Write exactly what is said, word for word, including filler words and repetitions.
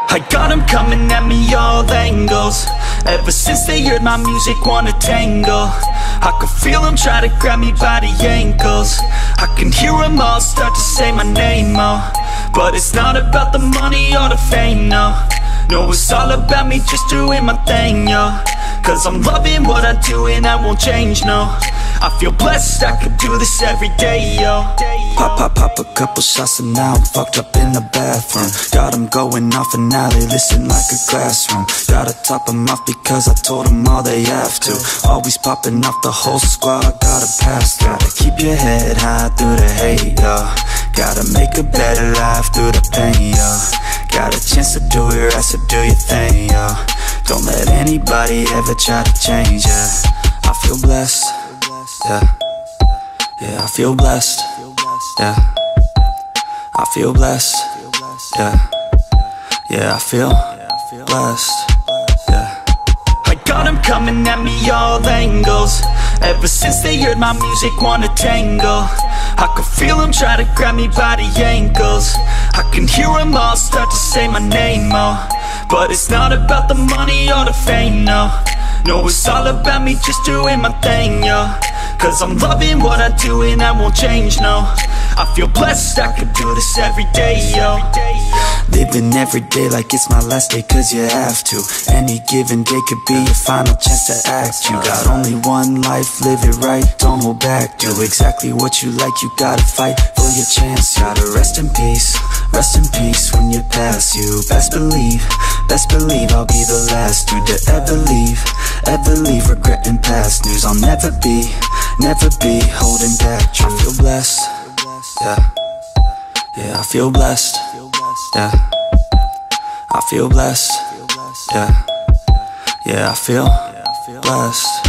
I got them coming at me all angles. Ever since they heard my music, wanna tangle. I can feel them try to grab me by the ankles. I can hear them all start to say my name, oh. But it's not about the money or the fame, no. No, it's all about me just doing my thing, yo. Cause I'm loving what I do and that won't change, no. I feel blessed, I could do this every day, yo. Pop, pop, pop a couple shots and now I'm fucked up in the bathroom. Got them going off and now they listen like a classroom. Gotta top them off because I told them all they have to. Always popping off the whole squad, gotta pass. Gotta keep your head high through the hate, yo. Gotta make a better life through the pain, yo. Got a chance to do it right, so do your thing, yo. Don't let anybody ever try to change, yeah. I feel blessed, yeah. Yeah, I feel blessed, yeah. I feel blessed, yeah. Yeah, I feel blessed, yeah. I got them coming at me all angles. Ever since they heard my music, wanna tangle. I can feel them try to grab me by the ankles. I can hear them all start to say my name, oh. But it's not about the money or the fame, no. No, it's all about me just doing my thing, yo. Cause I'm loving what I do and that won't change, no. I feel blessed, I could do this every day, yo. Living every day like it's my last day, cause you have to. Any given day could be your final chance to act. You got only one life, live it right, don't hold back. Do exactly what you like, you gotta fight for your chance. Gotta rest in peace, rest in peace when you pass. You best believe, best believe I'll be the last dude to ever leave, ever leave regretting past news. I'll never be, never be holding back. I feel blessed, yeah. Yeah, I feel blessed, yeah. I feel blessed, yeah. Yeah, I feel blessed.